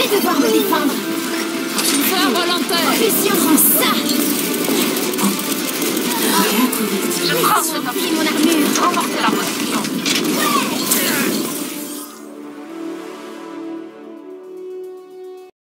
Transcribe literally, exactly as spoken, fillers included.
vais devoir me défendre. Feu volontaire. Pression rend ça. Je prends ce temps. Mon armure.